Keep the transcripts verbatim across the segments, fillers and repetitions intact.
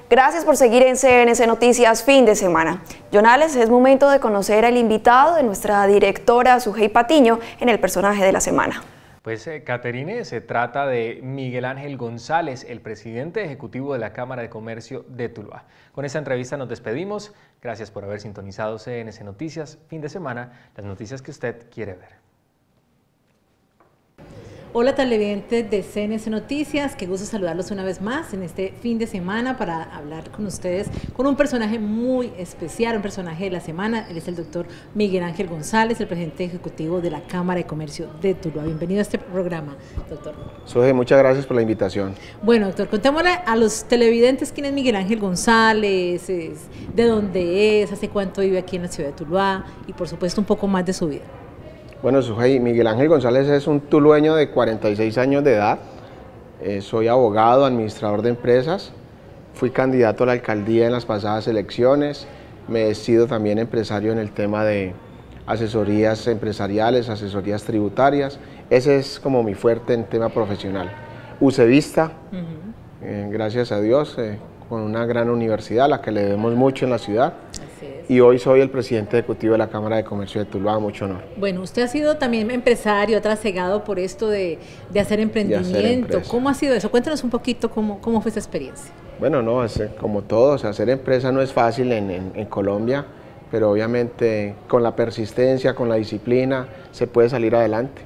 Gracias por seguir en C N C Noticias Fin de Semana. Jonales, es momento de conocer al invitado de nuestra directora Sujei Patiño en el personaje de la semana. Pues, eh, Caterine, se trata de Miguel Ángel González, el presidente ejecutivo de la Cámara de Comercio de Tuluá. Con esta entrevista nos despedimos. Gracias por haber sintonizado C N C Noticias Fin de Semana, las noticias que usted quiere ver. Hola televidentes de C N C Noticias, qué gusto saludarlos una vez más en este fin de semana para hablar con ustedes con un personaje muy especial, un personaje de la semana. Él es el doctor Miguel Ángel González, el presidente ejecutivo de la Cámara de Comercio de Tuluá. Bienvenido a este programa, doctor. Sujei, muchas gracias por la invitación. Bueno, doctor, contémosle a los televidentes quién es Miguel Ángel González, es, de dónde es, hace cuánto vive aquí en la ciudad de Tuluá y por supuesto un poco más de su vida. Bueno, Sujei, Miguel Ángel González es un tulueño de cuarenta y seis años de edad. Eh, soy abogado, administrador de empresas. Fui candidato a la alcaldía en las pasadas elecciones. Me he sido también empresario en el tema de asesorías empresariales, asesorías tributarias. Ese es como mi fuerte en tema profesional. Ucevista, uh-huh. eh, gracias a Dios, eh, con una gran universidad a la que le debemos mucho en la ciudad. Y hoy soy el presidente ejecutivo de la Cámara de Comercio de Tuluá, mucho honor. Bueno, usted ha sido también empresario, ha trasegado por esto de, de hacer emprendimiento. De hacer ¿Cómo ha sido eso? Cuéntanos un poquito cómo, cómo fue esa experiencia. Bueno, no, es, como todos, hacer empresa no es fácil en, en, en Colombia, pero obviamente con la persistencia, con la disciplina, se puede salir adelante.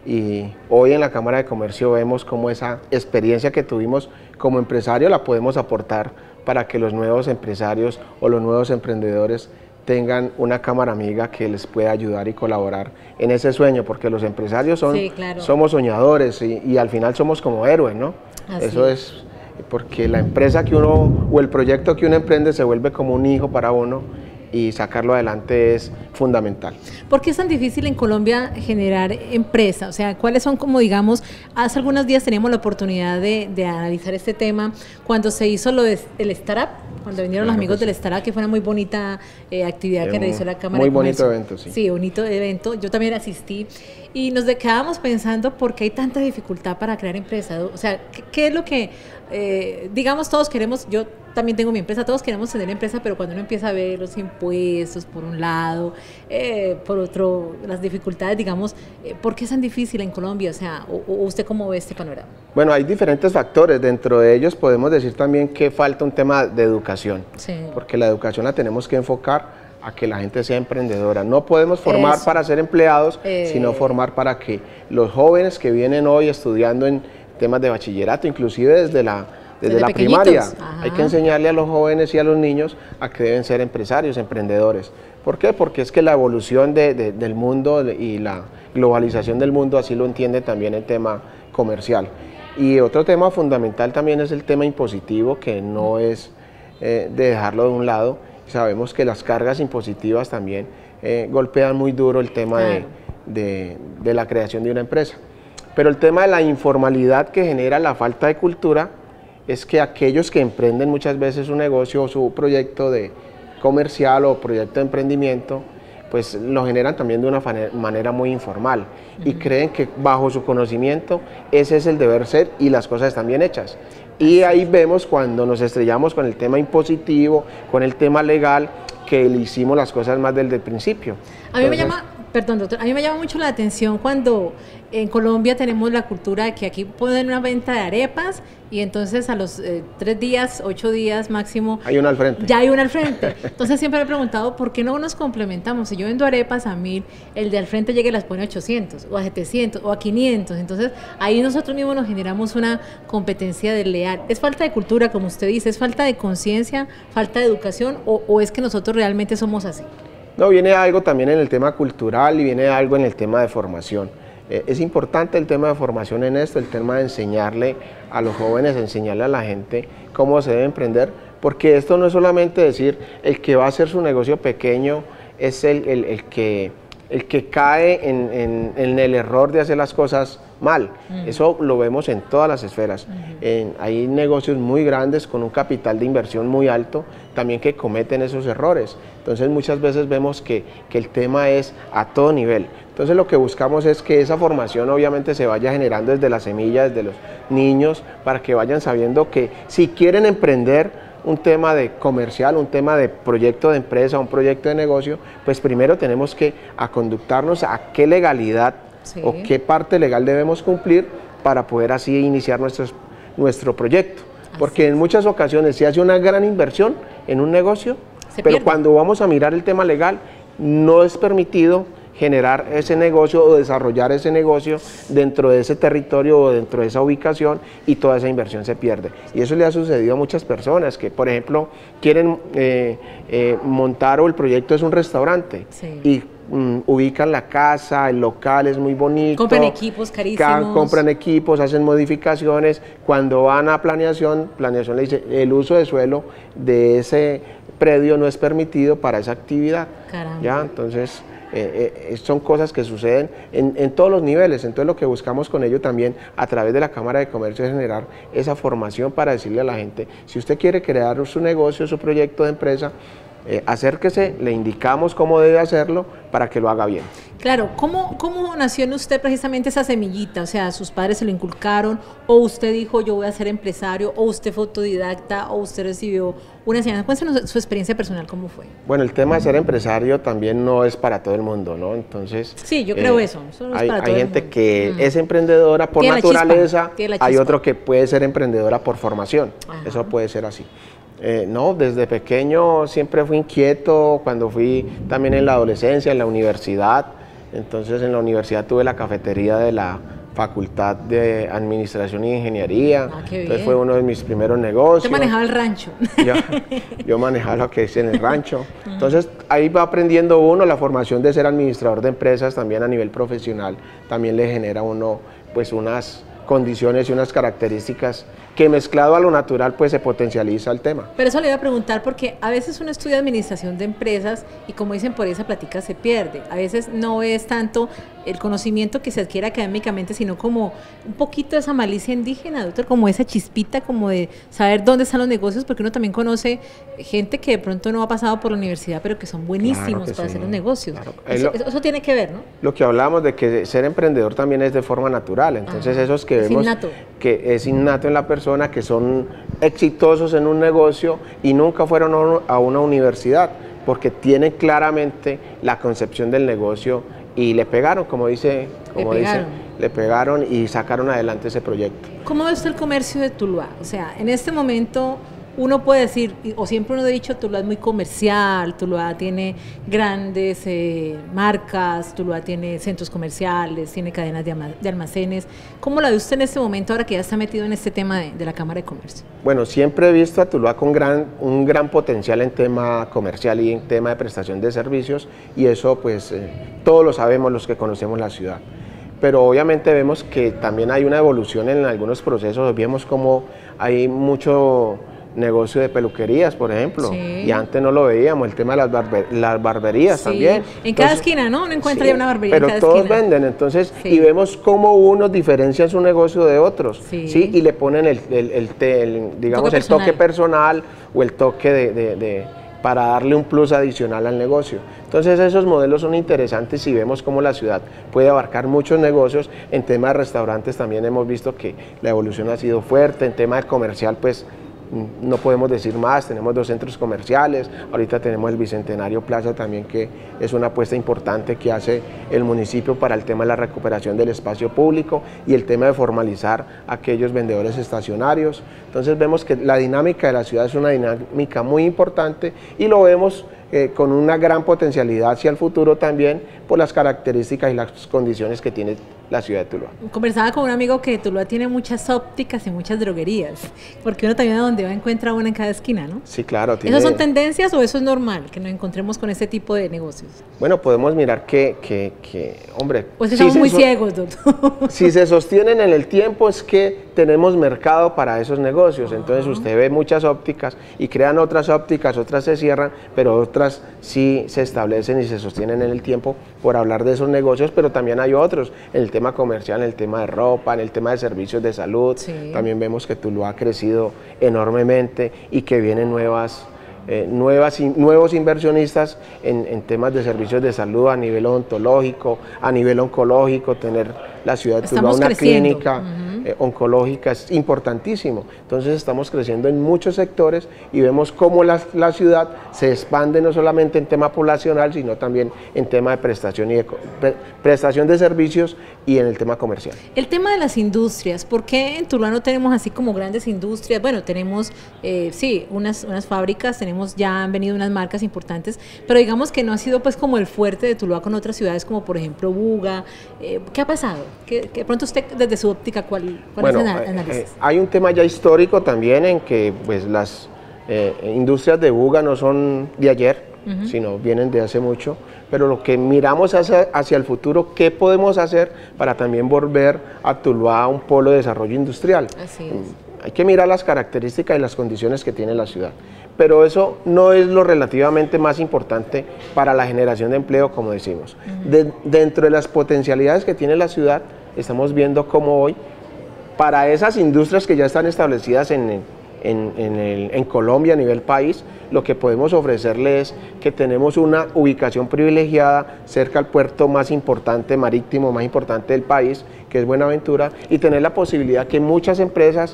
Y hoy en la Cámara de Comercio vemos cómo esa experiencia que tuvimos como empresario la podemos aportar para que los nuevos empresarios o los nuevos emprendedores tengan una cámara amiga que les pueda ayudar y colaborar en ese sueño, porque los empresarios son, sí, claro. somos soñadores y, y al final somos como héroes, ¿no? Así. Eso es porque la empresa que uno o el proyecto que uno emprende se vuelve como un hijo para uno y sacarlo adelante es fundamental. ¿Por qué es tan difícil en Colombia generar empresa? O sea, ¿cuáles son como digamos, hace algunos días teníamos la oportunidad de, de analizar este tema cuando se hizo lo del startup, cuando vinieron claro, los amigos pues, del startup, que fue una muy bonita eh, actividad eh, que realizó la Cámara de Comercio. Muy bonito evento, sí. Sí, bonito evento, yo también asistí y nos quedábamos pensando por qué hay tanta dificultad para crear empresa. O sea, ¿qué, qué es lo que, eh, digamos, todos queremos, yo también tengo mi empresa, todos queremos tener empresa, pero cuando uno empieza a ver los impuestos por un lado, eh, por otro, las dificultades, digamos, eh, ¿por qué es tan difícil en Colombia? O sea, o, o ¿usted cómo ve este panorama? Bueno, hay diferentes factores, dentro de ellos podemos decir también que falta un tema de educación, sí. porque la educación la tenemos que enfocar a que la gente sea emprendedora. No podemos formar Eso. para ser empleados, eh. sino formar para que los jóvenes que vienen hoy estudiando en temas de bachillerato, inclusive desde la Desde, Desde la primaria, Ajá. hay que enseñarle a los jóvenes y a los niños a que deben ser empresarios, emprendedores. ¿Por qué? Porque es que la evolución de, de, del mundo y la globalización del mundo así lo entiende también el tema comercial. Y otro tema fundamental también es el tema impositivo, que no es eh, de dejarlo de un lado. Sabemos que las cargas impositivas también eh, golpean muy duro el tema claro. de, de, de la creación de una empresa. Pero el tema de la informalidad que genera la falta de cultura es que aquellos que emprenden muchas veces un negocio o su proyecto de comercial o proyecto de emprendimiento, pues lo generan también de una manera muy informal uh-huh. y creen que bajo su conocimiento ese es el deber ser y las cosas están bien hechas. Y ahí vemos cuando nos estrellamos con el tema impositivo, con el tema legal, que le hicimos las cosas más desde el principio. A mí Entonces, me llama... Perdón, doctor, a mí me llama mucho la atención cuando en Colombia tenemos la cultura de que aquí ponen una venta de arepas y entonces a los eh, tres días, ocho días máximo... Hay una al frente. Ya hay una al frente. Entonces siempre me he preguntado, ¿por qué no nos complementamos? Si yo vendo arepas a mil, el de al frente llega y las pone a ochocientos, o a setecientos, o a quinientos. Entonces ahí nosotros mismos nos generamos una competencia desleal. ¿Es falta de cultura, como usted dice? ¿Es falta de conciencia, falta de educación, o, o es que nosotros realmente somos así? No, viene algo también en el tema cultural y viene algo en el tema de formación. Eh, es importante el tema de formación en esto, el tema de enseñarle a los jóvenes, enseñarle a la gente cómo se debe emprender, porque esto no es solamente decir el que va a hacer su negocio pequeño es el, el, el, que, el que cae en, en, en el error de hacer las cosas mal. Uh-huh. Eso lo vemos en todas las esferas. Uh-huh. en, hay negocios muy grandes con un capital de inversión muy alto también que cometen esos errores. Entonces muchas veces vemos que, que el tema es a todo nivel. Entonces lo que buscamos es que esa formación obviamente se vaya generando desde la semilla, desde los niños, para que vayan sabiendo que si quieren emprender un tema de comercial, un tema de proyecto de empresa, un proyecto de negocio, pues primero tenemos que aconductarnos a qué legalidad sí. o qué parte legal debemos cumplir para poder así iniciar nuestros, nuestro proyecto. Así Porque es. en muchas ocasiones se hace una gran inversión en un negocio, se pero pierde. Cuando vamos a mirar el tema legal, no es permitido generar ese negocio o desarrollar ese negocio dentro de ese territorio o dentro de esa ubicación y toda esa inversión se pierde. Y eso le ha sucedido a muchas personas que, por ejemplo, quieren eh, eh, montar o el proyecto es un restaurante sí. y mm, ubican la casa, el local es muy bonito. Compran equipos carísimos. Compran equipos, hacen modificaciones. Cuando van a planeación, planeación le dice el uso de suelo de ese predio no es permitido para esa actividad. Caramba. ¿Ya? Entonces... Eh, eh, son cosas que suceden en, en todos los niveles, entonces lo que buscamos con ello también a través de la Cámara de Comercio es generar esa formación para decirle a la gente, si usted quiere crear su negocio, su proyecto de empresa, eh, acérquese, le indicamos cómo debe hacerlo para que lo haga bien. Claro, ¿cómo, cómo nació en usted precisamente esa semillita? O sea, ¿sus padres se lo inculcaron? ¿O usted dijo yo voy a ser empresario? ¿O usted fue autodidacta? ¿O usted recibió una enseñanza? Cuéntenos su experiencia personal, ¿cómo fue? Bueno, el tema de ser empresario también no es para todo el mundo, ¿no? Entonces... Sí, yo creo eh, eso. eso no es hay para todo hay gente el mundo. que mm. es emprendedora por Tiene naturaleza, hay chispa. otro que puede ser emprendedora por formación. Ajá. Eso puede ser así. Eh, no, desde pequeño siempre fui inquieto, cuando fui también en la adolescencia, en la universidad, entonces en la universidad tuve la cafetería de la Facultad de Administración e Ingeniería, ah, qué entonces bien. fue uno de mis primeros negocios. Usted manejaba el rancho. Yo, yo manejaba lo que hice en el rancho, entonces ahí va aprendiendo uno, la formación de ser administrador de empresas también a nivel profesional, también le genera a uno pues unas condiciones y unas características que mezclado a lo natural pues se potencializa el tema. Pero eso le iba a preguntar porque a veces uno estudia administración de empresas y como dicen por esa plática se pierde, a veces no es tanto el conocimiento que se adquiere académicamente sino como un poquito de esa malicia indígena, doctor, como esa chispita como de saber dónde están los negocios porque uno también conoce gente que de pronto no ha pasado por la universidad pero que son buenísimos claro que para sí. hacer los negocios, claro. eso, lo, eso tiene que ver, ¿no? Lo que hablamos de que ser emprendedor también es de forma natural, entonces ah, esos que es vemos innato. que es innato en la persona, que son exitosos en un negocio y nunca fueron a una universidad porque tienen claramente la concepción del negocio y le pegaron, como dice, como le dice, pegaron. le pegaron y sacaron adelante ese proyecto. ¿Cómo ve usted el comercio de Tuluá? O sea, en este momento uno puede decir, o siempre uno ha dicho, Tuluá es muy comercial, Tuluá tiene grandes eh, marcas, Tuluá tiene centros comerciales, tiene cadenas de, de almacenes. ¿Cómo la ve usted en este momento ahora que ya está metido en este tema de, de la Cámara de Comercio? Bueno, siempre he visto a Tuluá con gran, un gran potencial en tema comercial y en tema de prestación de servicios y eso pues eh, todos lo sabemos los que conocemos la ciudad. Pero obviamente vemos que también hay una evolución en algunos procesos, vemos como hay mucho negocio de peluquerías, por ejemplo, sí. y antes no lo veíamos, el tema de las, barber las barberías sí. también. En entonces, cada esquina, ¿no? Uno encuentra sí, ya una barbería pero en cada todos esquina. venden, entonces, sí. y vemos cómo unos diferencian su negocio de otros, ¿sí? ¿sí? Y le ponen el, el, el, el digamos, toque el toque personal o el toque de, de, de, para darle un plus adicional al negocio. Entonces esos modelos son interesantes y vemos cómo la ciudad puede abarcar muchos negocios. En tema de restaurantes también hemos visto que la evolución ha sido fuerte, en tema de comercial pues no podemos decir más, tenemos dos centros comerciales, ahorita tenemos el Bicentenario Plaza también que es una apuesta importante que hace el municipio para el tema de la recuperación del espacio público y el tema de formalizar aquellos vendedores estacionarios. Entonces vemos que la dinámica de la ciudad es una dinámica muy importante y lo vemos eh, con una gran potencialidad hacia el futuro también por las características y las condiciones que tiene la ciudad de Tuluá. Conversaba con un amigo que Tuluá tiene muchas ópticas y muchas droguerías, porque uno también a donde va encuentra una en cada esquina, ¿no? Sí, claro. Tiene... ¿Esas son tendencias o eso es normal, que nos encontremos con este tipo de negocios? Bueno, podemos mirar que, que, que hombre... Pues estamos si muy so... ciegos, doctor. Si se sostienen en el tiempo es que tenemos mercado para esos negocios, entonces uh-huh. usted ve muchas ópticas y crean otras ópticas, otras se cierran, pero otras sí se establecen y se sostienen en el tiempo por hablar de esos negocios, pero también hay otros, en el tema comercial, en el tema de ropa, en el tema de servicios de salud, sí. también vemos que Tuluá ha crecido enormemente y que vienen nuevas, eh, nuevas nuevos inversionistas en, en temas de servicios de salud a nivel odontológico, a nivel oncológico, tener la ciudad de Tuluá una creciendo. clínica, uh-huh. uh-huh. eh, oncológica, es importantísimo. Entonces estamos creciendo en muchos sectores y vemos cómo la, la ciudad se expande no solamente en tema poblacional, sino también en tema de prestación, y de, pre, prestación de servicios y en el tema comercial. El tema de las industrias, ¿por qué en Tuluá no tenemos así como grandes industrias? Bueno, tenemos, eh, sí, unas, unas fábricas, tenemos, ya han venido unas marcas importantes, pero digamos que no ha sido pues como el fuerte de Tuluá con otras ciudades como por ejemplo Buga. Eh, ¿Qué ha pasado? ¿Qué, qué pronto usted desde su óptica, cuál, cuál bueno, es el análisis? Eh, hay un tema ya histórico también en que pues las eh, industrias de Buga no son de ayer, uh-huh. sino vienen de hace mucho, pero lo que miramos hacia, hacia el futuro, ¿qué podemos hacer para también volver a Tuluá un polo de desarrollo industrial? Así es. Hay que mirar las características y las condiciones que tiene la ciudad, pero eso no es lo relativamente más importante para la generación de empleo, como decimos. Uh-huh. de, dentro de las potencialidades que tiene la ciudad, estamos viendo cómo hoy, para esas industrias que ya están establecidas en, en, en, el, en Colombia a nivel país, lo que podemos ofrecerles es que tenemos una ubicación privilegiada cerca al puerto más importante, marítimo más importante del país, que es Buenaventura, y tener la posibilidad que muchas empresas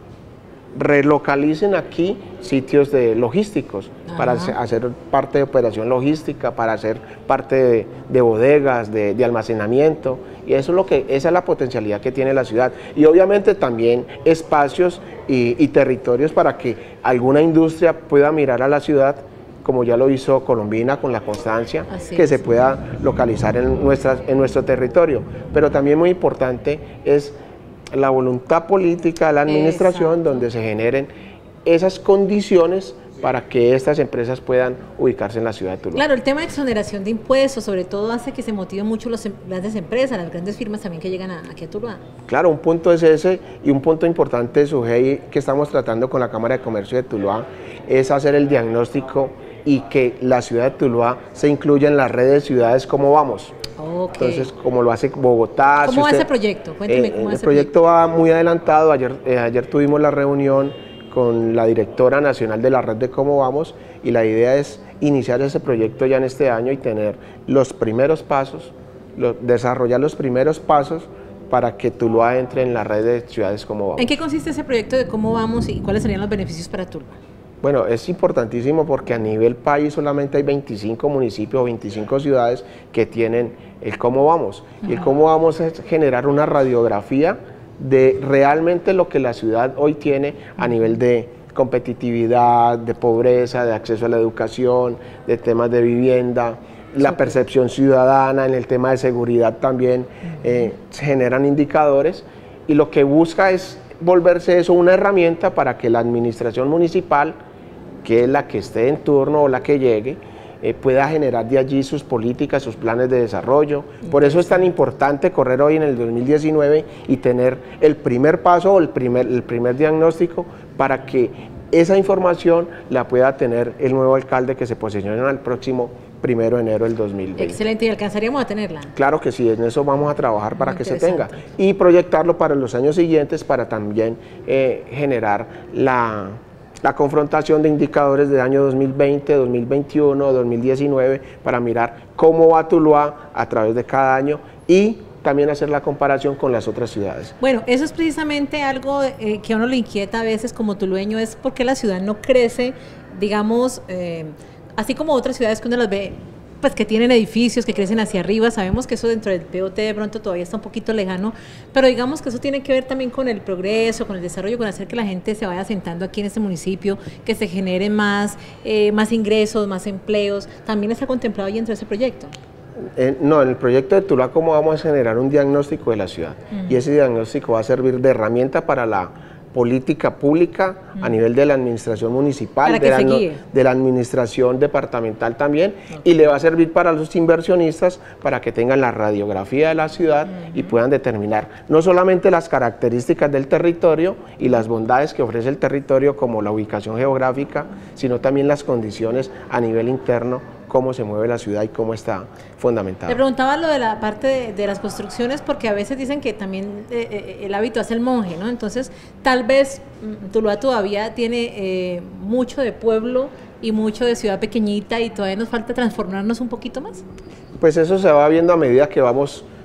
relocalicen aquí sitios de logísticos. Ajá. Para hacer parte de operación logística, para hacer parte de, de bodegas, de, de almacenamiento, y eso es lo que, esa es la potencialidad que tiene la ciudad, y obviamente también espacios y, y territorios para que alguna industria pueda mirar a la ciudad, como ya lo hizo Colombina con la Constancia, Así que es. se pueda localizar en, nuestras, en nuestro territorio. Pero también muy importante es la voluntad política de la administración, Exacto. donde se generen esas condiciones para que estas empresas puedan ubicarse en la ciudad de Tuluá. Claro, el tema de exoneración de impuestos, sobre todo, hace que se motiven mucho las grandes empresas, las grandes firmas también que llegan a, aquí a Tuluá. Claro, un punto es ese, y un punto importante, Sujei, que estamos tratando con la Cámara de Comercio de Tuluá, es hacer el diagnóstico y que la ciudad de Tuluá se incluya en la red de ciudades Cómo Vamos. Okay. Entonces, como lo hace Bogotá. ¿Cómo si va usted, ese proyecto? Cuénteme eh, cómo va el ese proyecto. proyecto va muy adelantado. Ayer, eh, ayer tuvimos la reunión con la directora nacional de la red de Cómo Vamos, y la idea es iniciar ese proyecto ya en este año y tener los primeros pasos, lo, desarrollar los primeros pasos para que Tuluá entre en la red de ciudades Cómo Vamos. ¿En qué consiste ese proyecto de Cómo Vamos y cuáles serían los beneficios para Tuluá? Bueno, es importantísimo porque a nivel país solamente hay veinticinco municipios o veinticinco ciudades que tienen el Cómo Vamos. Uh-huh. Y el Cómo Vamos es generar una radiografía de realmente lo que la ciudad hoy tiene a nivel de competitividad, de pobreza, de acceso a la educación, de temas de vivienda, la percepción ciudadana, en el tema de seguridad también. Uh-huh. eh, se generan indicadores, y lo que busca es volverse eso una herramienta para que la administración municipal, que es la que esté en turno o la que llegue, eh, pueda generar de allí sus políticas, sus planes de desarrollo. Por eso es tan importante correr hoy en el dos mil diecinueve y tener el primer paso o el primer, el primer diagnóstico, para que esa información la pueda tener el nuevo alcalde que se posesiona el próximo primero de enero del dos mil veinte. Excelente, ¿y alcanzaríamos a tenerla? Claro que sí, en eso vamos a trabajar para que se tenga, y proyectarlo para los años siguientes, para también eh, generar la, la confrontación de indicadores del año dos mil veinte, dos mil veintiuno, dos mil diecinueve, para mirar cómo va Tuluá a través de cada año, y también hacer la comparación con las otras ciudades. Bueno, eso es precisamente algo eh, que a uno le inquieta a veces como tulueño, es por qué la ciudad no crece, digamos, eh, así como otras ciudades que uno las ve, pues que tienen edificios que crecen hacia arriba. Sabemos que eso dentro del P O T de pronto todavía está un poquito lejano, pero digamos que eso tiene que ver también con el progreso, con el desarrollo, con hacer que la gente se vaya asentando aquí en este municipio, que se generen más, eh, más ingresos, más empleos. ¿También está contemplado ahí dentro de ese proyecto? Eh, no, en el proyecto de Tuluá Cómo Vamos a generar un diagnóstico de la ciudad, uh-huh. y ese diagnóstico va a servir de herramienta para la política pública, uh-huh. a nivel de la administración municipal, de la, no, de la administración departamental también, okay. y le va a servir para los inversionistas para que tengan la radiografía de la ciudad, uh-huh. y puedan determinar no solamente las características del territorio y las bondades que ofrece el territorio como la ubicación geográfica, sino también las condiciones a nivel interno, cómo se mueve la ciudad y cómo está fundamentada. Le preguntaba lo de la parte de, de las construcciones, porque a veces dicen que también eh, eh, el hábito hace el monje, ¿no? Entonces, tal vez Tuluá todavía tiene eh, mucho de pueblo y mucho de ciudad pequeñita, y todavía nos falta transformarnos un poquito más. Pues eso se va viendo a medida que vamos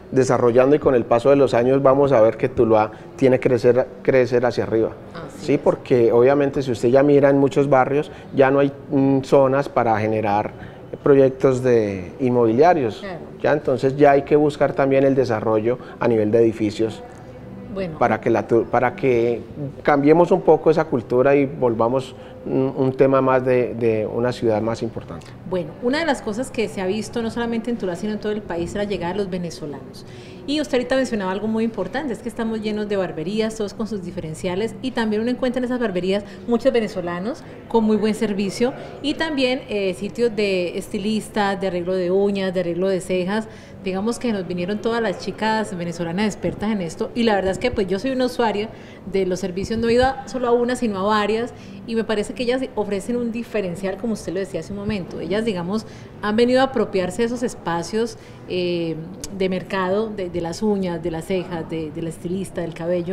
desarrollando y con el paso de los años vamos a ver que Tuluá tiene que crecer, crecer hacia arriba. Sí, porque obviamente si usted ya mira en muchos barrios ya no hay mm, zonas para generar proyectos de inmobiliarios, claro. Ya entonces ya hay que buscar también el desarrollo a nivel de edificios. Bueno, para que, la, para que cambiemos un poco esa cultura y volvamos un, un tema más de, de una ciudad más importante. Bueno, una de las cosas que se ha visto no solamente en Tuluá sino en todo el país es la llegada de los venezolanos. Y usted ahorita mencionaba algo muy importante, es que estamos llenos de barberías, todos con sus diferenciales, y también uno encuentra en esas barberías muchos venezolanos con muy buen servicio, y también eh, sitios de estilistas, de arreglo de uñas, de arreglo de cejas. Digamos que nos vinieron todas las chicas venezolanas expertas en esto, y la verdad es que pues yo soy una usuaria de los servicios, no he ido solo a una sino a varias, y me parece que ellas ofrecen un diferencial, como usted lo decía hace un momento. Ellas, digamos, han venido a apropiarse de esos espacios eh, de mercado, de, de las uñas, de las cejas, de, de la estilista, del cabello,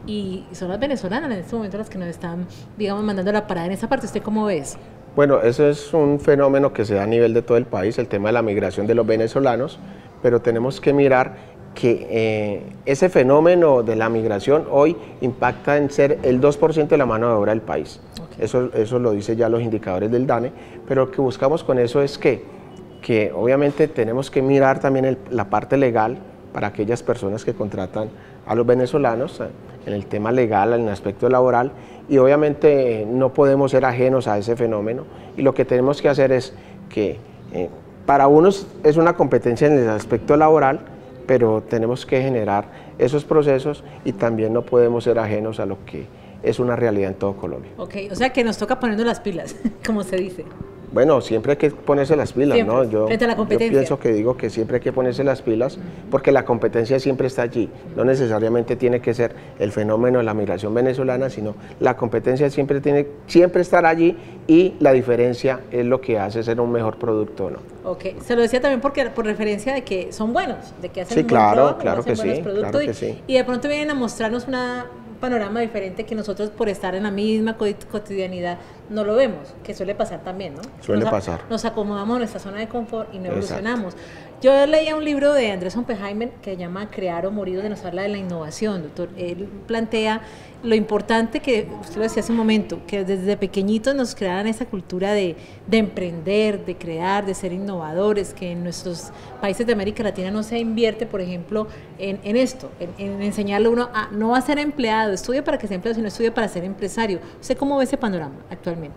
y son las venezolanas en este momento las que nos están, digamos, mandando la parada en esa parte. ¿Usted cómo ves? Bueno, eso es un fenómeno que se da a nivel de todo el país, el tema de la migración de los venezolanos, pero tenemos que mirar que eh, ese fenómeno de la migración hoy impacta en ser el dos por ciento de la mano de obra del país. Okay. Eso, eso lo dicen ya los indicadores del DANE, pero lo que buscamos con eso es que, que obviamente tenemos que mirar también el, la parte legal para aquellas personas que contratan a los venezolanos, en el tema legal, en el aspecto laboral, y obviamente no podemos ser ajenos a ese fenómeno, y lo que tenemos que hacer es que eh, para unos es una competencia en el aspecto laboral, pero tenemos que generar esos procesos y también no podemos ser ajenos a lo que es una realidad en todo Colombia. Ok, o sea que nos toca ponernos las pilas, como se dice. Bueno, siempre hay que ponerse las pilas, siempre, ¿no? Yo, frente a la competencia. Yo pienso que digo que siempre hay que ponerse las pilas porque la competencia siempre está allí. No necesariamente tiene que ser el fenómeno de la migración venezolana, sino la competencia siempre tiene siempre estar allí, y la diferencia es lo que hace ser un mejor producto, ¿no? Ok, se lo decía también porque por referencia de que son buenos, de que hacen sí, un claro, buen trabajo, claro hacen que buenos sí, productos, claro que y, sí. y de pronto vienen a mostrarnos una panorama diferente que nosotros por estar en la misma cotidianidad no lo vemos, que suele pasar también, ¿no? Suele nos, pasar. Nos acomodamos en nuestra zona de confort y no evolucionamos. Yo leía un libro de Andrés Oppenheimer que se llama Crear o Morir, donde nos habla de la innovación, doctor. Él plantea lo importante que, usted lo decía hace un momento, que desde pequeñitos nos crearan esa cultura de, de emprender, de crear, de ser innovadores, que en nuestros países de América Latina no se invierte, por ejemplo, en, en esto, en, en enseñarle a uno a no a ser empleado, estudie para que sea empleado, sino estudie para ser empresario. ¿Usted cómo ve ese panorama actualmente?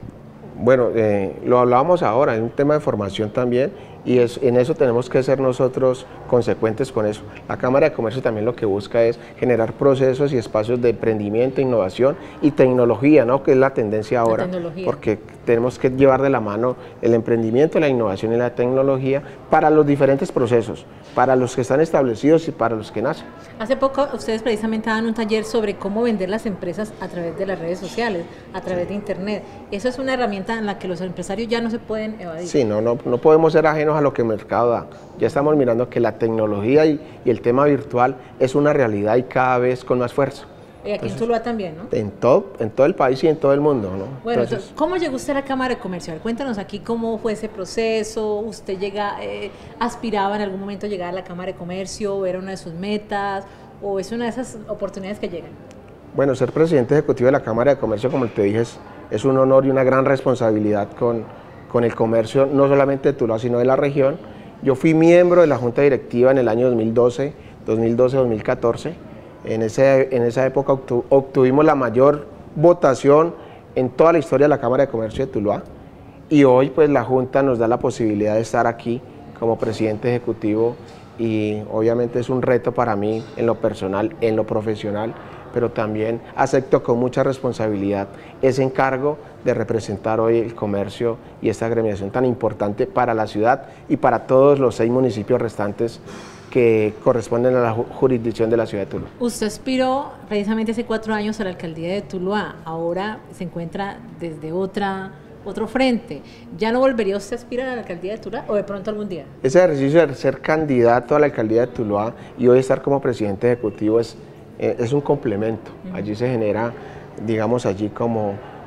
Bueno, eh, lo hablábamos ahora, es un tema de formación también, y es, en eso tenemos que ser nosotros consecuentes con eso. La Cámara de Comercio también lo que busca es generar procesos y espacios de emprendimiento, innovación y tecnología, ¿no? Que es la tendencia ahora, la porque tenemos que llevar de la mano el emprendimiento, la innovación y la tecnología para los diferentes procesos, para los que están establecidos y para los que nacen. Hace poco ustedes precisamente daban un taller sobre cómo vender las empresas a través de las redes sociales, a través de internet. Eso es una herramienta en la que los empresarios ya no se pueden evadir. Sí, no, no, no podemos ser ajenos a lo que el mercado da. Ya estamos mirando que la tecnología y, y el tema virtual es una realidad y cada vez con más fuerza. Y aquí Entonces, en Tuluá también, ¿no? En todo, en todo el país y en todo el mundo, ¿no? Bueno, Entonces, ¿cómo llegó usted a la Cámara de Comercio? Cuéntanos aquí cómo fue ese proceso. ¿Usted llega, eh, aspiraba en algún momento a llegar a la Cámara de Comercio? ¿Era una de sus metas? ¿O es una de esas oportunidades que llegan? Bueno, ser presidente ejecutivo de la Cámara de Comercio, como te dije, es, es un honor y una gran responsabilidad con, con el comercio, no solamente de Tuluá, sino de la región. Yo fui miembro de la Junta Directiva en el año dos mil doce, dos mil catorce. En, ese, en esa época obtu, obtuvimos la mayor votación en toda la historia de la Cámara de Comercio de Tuluá, y hoy pues la Junta nos da la posibilidad de estar aquí como presidente ejecutivo, y obviamente es un reto para mí en lo personal, en lo profesional, pero también acepto con mucha responsabilidad ese encargo de representar hoy el comercio y esta agremiación tan importante para la ciudad y para todos los seis municipios restantes que corresponden a la jurisdicción de la ciudad de Tuluá. Usted aspiró precisamente hace cuatro años a la alcaldía de Tuluá, ahora se encuentra desde otra, otro frente. ¿Ya no volvería usted a aspirar a la alcaldía de Tuluá o de pronto algún día? Ese ejercicio de ser candidato a la alcaldía de Tuluá y hoy estar como presidente ejecutivo es, eh, es un complemento. Uh-huh. Allí se genera, digamos, allí como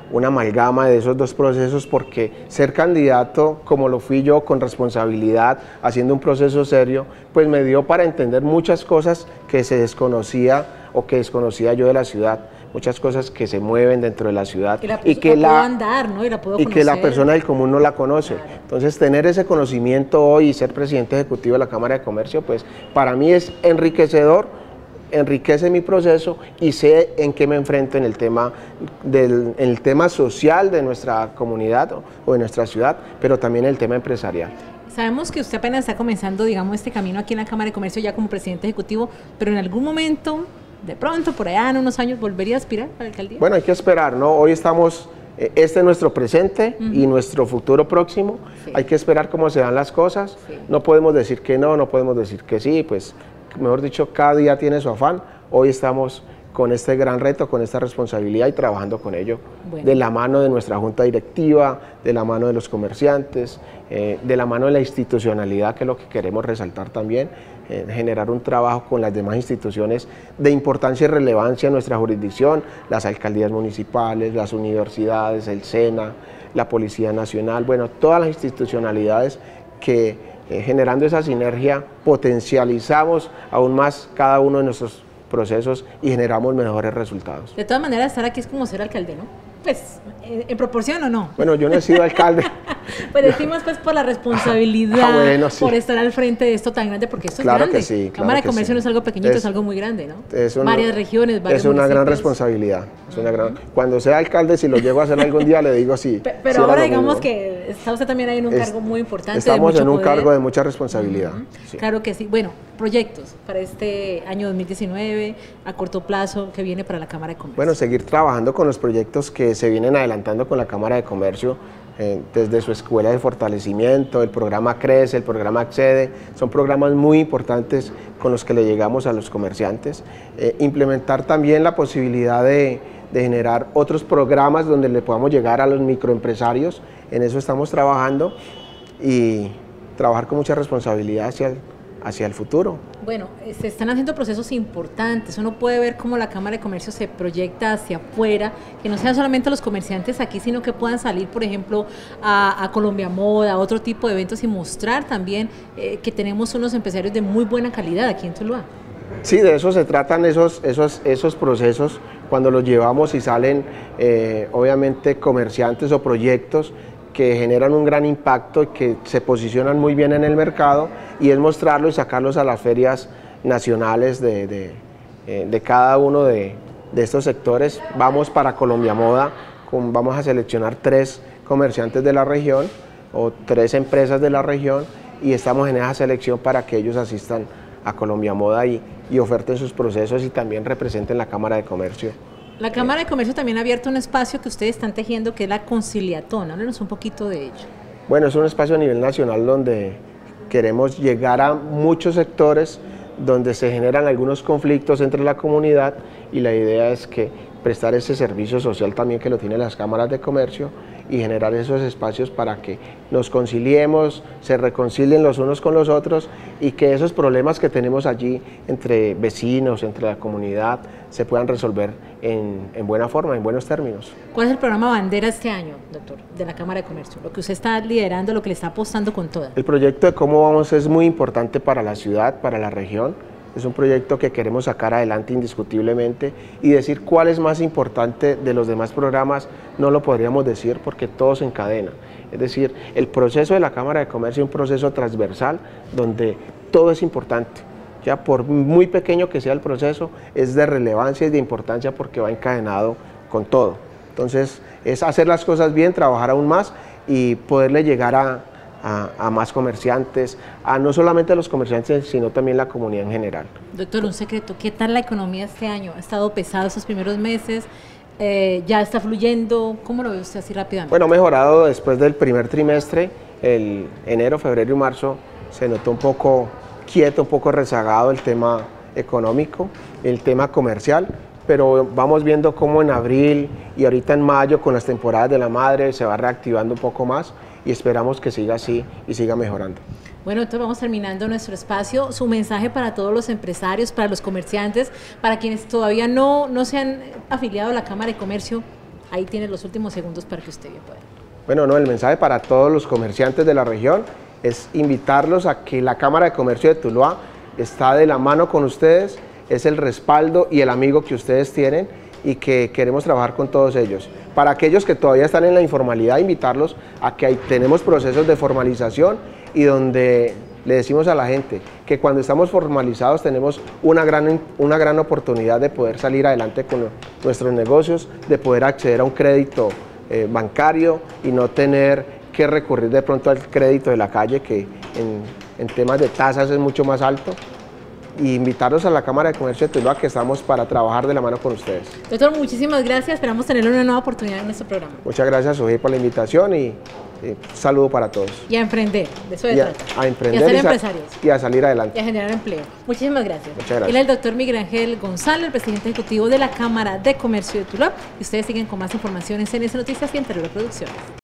una amalgama de esos dos procesos, porque ser candidato, como lo fui yo, con responsabilidad, haciendo un proceso serio, pues me dio para entender muchas cosas que se desconocía o que desconocía yo de la ciudad, muchas cosas que se mueven dentro de la ciudad y, la, y, que, la, andar, ¿no? y, la y que la persona del común no la conoce. Claro. Entonces, tener ese conocimiento hoy y ser presidente ejecutivo de la Cámara de Comercio, pues para mí es enriquecedor, enriquece mi proceso y sé en qué me enfrento en el tema, del, en el tema social de nuestra comunidad o, o de nuestra ciudad, pero también el tema empresarial. Sabemos que usted apenas está comenzando, digamos, este camino aquí en la Cámara de Comercio ya como presidente ejecutivo, pero en algún momento, de pronto, por allá en unos años, ¿volvería a aspirar a la alcaldía? Bueno, hay que esperar, ¿no? Hoy estamos, este es nuestro presente uh-huh. y nuestro futuro próximo, sí. Hay que esperar cómo se dan las cosas, sí. No podemos decir que no, no podemos decir que sí, pues mejor dicho, cada día tiene su afán. Hoy estamos con este gran reto, con esta responsabilidad y trabajando con ello, bueno. De la mano de nuestra junta directiva, de la mano de los comerciantes, eh, de la mano de la institucionalidad, que es lo que queremos resaltar también, eh, generar un trabajo con las demás instituciones de importancia y relevancia en nuestra jurisdicción, las alcaldías municipales, las universidades, el SENA, la Policía Nacional, bueno, todas las institucionalidades que Eh, generando esa sinergia, potencializamos aún más cada uno de nuestros procesos y generamos mejores resultados. De todas maneras, estar aquí es como ser alcalde, ¿no? Pues, ¿en, en proporción o no? Bueno, yo no he sido alcalde. Pues decimos pues por la responsabilidad, ah, bueno, sí. Por estar al frente de esto tan grande, porque esto claro es grande. Que sí, claro Cámara de Comercio sí. No es algo pequeñito, es, es algo muy grande, ¿no? Es una, varias regiones, varios Es una municipios. gran responsabilidad. Es una gran, cuando sea alcalde, si lo llego a hacer algún día, le digo sí. Pero, pero sí ahora digamos que está usted también ahí en un es, cargo muy importante. Estamos de mucho en un poder. cargo de mucha responsabilidad. Uh-huh. Sí. Claro que sí. Bueno, proyectos para este año dos mil diecinueve, a corto plazo, que viene para la Cámara de Comercio. Bueno, seguir trabajando con los proyectos que se vienen adelantando con la Cámara de Comercio, eh, desde su escuela de fortalecimiento, el programa Crece, el programa Accede, son programas muy importantes con los que le llegamos a los comerciantes. Eh, implementar también la posibilidad de, de generar otros programas donde le podamos llegar a los microempresarios, en eso estamos trabajando, y trabajar con mucha responsabilidad hacia el, hacia el futuro. Bueno, se están haciendo procesos importantes, uno puede ver cómo la Cámara de Comercio se proyecta hacia afuera, que no sean solamente los comerciantes aquí, sino que puedan salir, por ejemplo, a, a Colombia Moda, a otro tipo de eventos y mostrar también eh, que tenemos unos empresarios de muy buena calidad aquí en Tuluá. Sí, de eso se tratan esos, esos, esos procesos, cuando los llevamos y salen, eh, obviamente, comerciantes o proyectos que generan un gran impacto y que se posicionan muy bien en el mercado, y es mostrarlo y sacarlos a las ferias nacionales de, de, de cada uno de, de estos sectores. Vamos para Colombia Moda, con, vamos a seleccionar tres comerciantes de la región o tres empresas de la región, y estamos en esa selección para que ellos asistan a Colombia Moda y, y oferten sus procesos y también representen la Cámara de Comercio. La Cámara de Comercio también ha abierto un espacio que ustedes están tejiendo, que es la conciliatón. Háblenos un poquito de ello. Bueno, es un espacio a nivel nacional donde queremos llegar a muchos sectores donde se generan algunos conflictos entre la comunidad, y la idea es que prestar ese servicio social también que lo tienen las cámaras de comercio y generar esos espacios para que nos conciliemos, se reconcilien los unos con los otros, y que esos problemas que tenemos allí entre vecinos, entre la comunidad, se puedan resolver en, en buena forma, en buenos términos. ¿Cuál es el programa bandera este año, doctor, de la Cámara de Comercio? Lo que usted está liderando, lo que le está apostando con toda. El proyecto de Cómo Vamos es muy importante para la ciudad, para la región. Es un proyecto que queremos sacar adelante indiscutiblemente, y decir cuál es más importante de los demás programas no lo podríamos decir, porque todo se encadena. Es decir, el proceso de la Cámara de Comercio es un proceso transversal donde todo es importante. Ya por muy pequeño que sea el proceso, es de relevancia y de importancia porque va encadenado con todo. Entonces, es hacer las cosas bien, trabajar aún más y poderle llegar a A, a más comerciantes, a no solamente a los comerciantes, sino también la comunidad en general. Doctor, un secreto, ¿qué tal la economía este año? ¿Ha estado pesado estos primeros meses? Eh, ¿Ya está fluyendo? ¿Cómo lo ve usted así rápidamente? Bueno, mejorado después del primer trimestre, el enero, febrero y marzo se notó un poco quieto, un poco rezagado el tema económico, el tema comercial, pero vamos viendo cómo en abril y ahorita en mayo, con las temporadas de la madre, se va reactivando un poco más, y esperamos que siga así y siga mejorando. Bueno, entonces vamos terminando nuestro espacio. Su mensaje para todos los empresarios, para los comerciantes, para quienes todavía no, no se han afiliado a la Cámara de Comercio, Ahí tiene los últimos segundos para que usted bien pueda. Bueno, no, el mensaje para todos los comerciantes de la región es invitarlos a que la Cámara de Comercio de Tuluá está de la mano con ustedes, es el respaldo y el amigo que ustedes tienen y que queremos trabajar con todos ellos. Para aquellos que todavía están en la informalidad, invitarlos a que ahí tenemos procesos de formalización y donde le decimos a la gente que cuando estamos formalizados tenemos una gran, una gran oportunidad de poder salir adelante con nuestros negocios, de poder acceder a un crédito eh, bancario y no tener que recurrir de pronto al crédito de la calle, que en, en temas de tasas es mucho más alto. Y invitarlos a la Cámara de Comercio de Tuluá, que estamos para trabajar de la mano con ustedes. Doctor, muchísimas gracias, esperamos tener una nueva oportunidad en nuestro programa. Muchas gracias, Sujei, por la invitación y un saludo para todos. Y a emprender, de eso se trata. A emprender y a ser y, empresarios. y a salir adelante. Y a generar empleo. Muchísimas gracias. Muchas gracias. Él es el doctor Miguel Ángel González, el presidente ejecutivo de la Cámara de Comercio de Tuluá. Y ustedes siguen con más información en C N S Noticias y en Teruel Producciones.